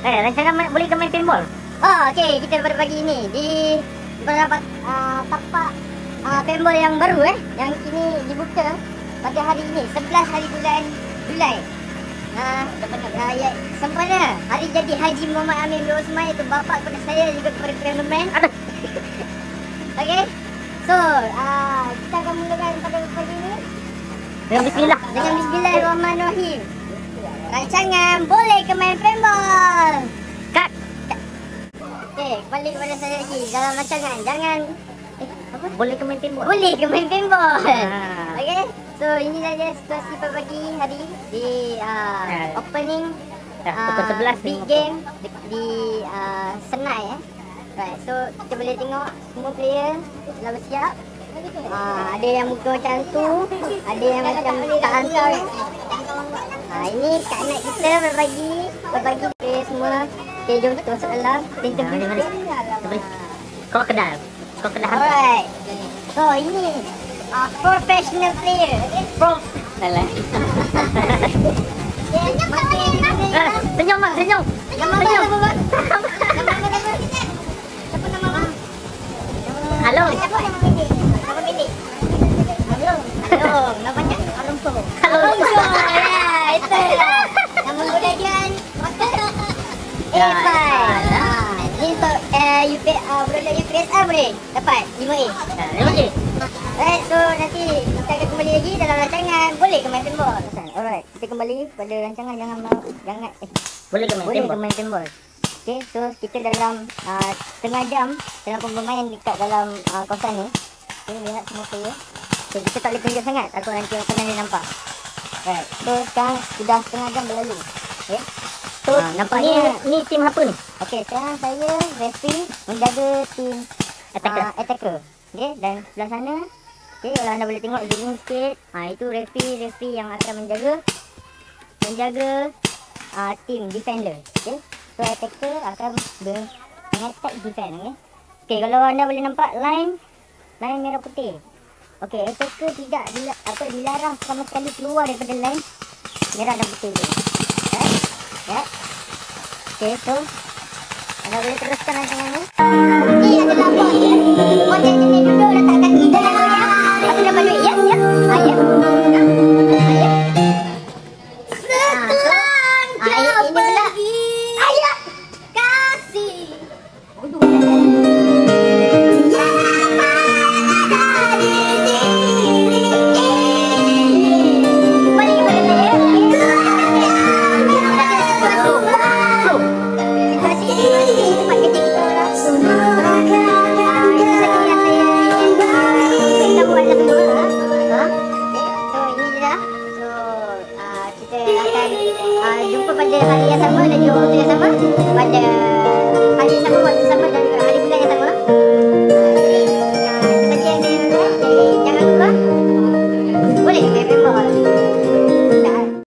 Rancangan boleh ke main paintball? Oh, okey, kita pada pagi ini di beberapa tapak paintball yang baru yang ini dibuka pada hari ini 11 hari bulan Julai. Ya, sempena hari jadi Haji Muhammad Amin bin Osman, iaitu bapa kepada saya juga kepada cameraman. Okey. So, kita akan mulakan pada pagi ini Dengan bismillah. dengan bismillahirrahmanirrahim. Rancangan boleh ke main paintball. Kat. Okey, kembali kepada saya lagi dalam rancangan. Jangan apa? Boleh ke main paintball? Boleh ke main paintball. Ah. Okey. So, inilah dia situasi pada pagi hari di opening Pukul 11 big game di Senai Right, so kita boleh tengok semua player telah bersiap. Ada yang muka macam tu, ada yang macam tak hantar. Ini Kak Nat kita berbagi player semua. Okay, jom kita masuk dalam. Mari. Krokodil. Alright. So ini professional player. Pro. Salah. Senyum mak, senyum. Halo. Nama pendek. Halo. Nama panjang. Alonso. Ya, itu. Nama kemudian ini untuk budak yang PSA boleh dapat 5A. Alright, so nanti kita akan kembali lagi dalam rancangan boleh ke main paintball. Alright, kita kembali pada rancangan Boleh ke main paintball. Okay, so kita dalam setengah jam dalam pemain dekat dalam kawasan ni. Okay, lihat semua player. Okay, kita tak boleh tunjuk sangat, takut nanti orang dia nampak. Alright, so sekarang sudah setengah jam berlalu. Okay, So, nampak ni tim apa ni? okay, sekarang saya referee menjaga tim attacker. Okay, dan sebelah sana, okay, kalau anda boleh tengok zoom sikit, itu referee yang akan menjaga tim defender. Okay, so attacker akan mengattack defend. Okay, kalau anda boleh nampak line merah putih. Okay, attacker tidak dilarang sama sekali keluar daripada line merah dan putih tu. Ya. Okay, so anda boleh teruskan rancangan ni. Ini adalah bos ya. Bos yang jenis duduk letak kaki dalam ya. Lepas tu dapat duit. Ya. Setelan jauh pergi. Ayah kasih. Jumpa pada hari yang sama dan juga waktu yang sama pada hari yang sama, waktu sama dan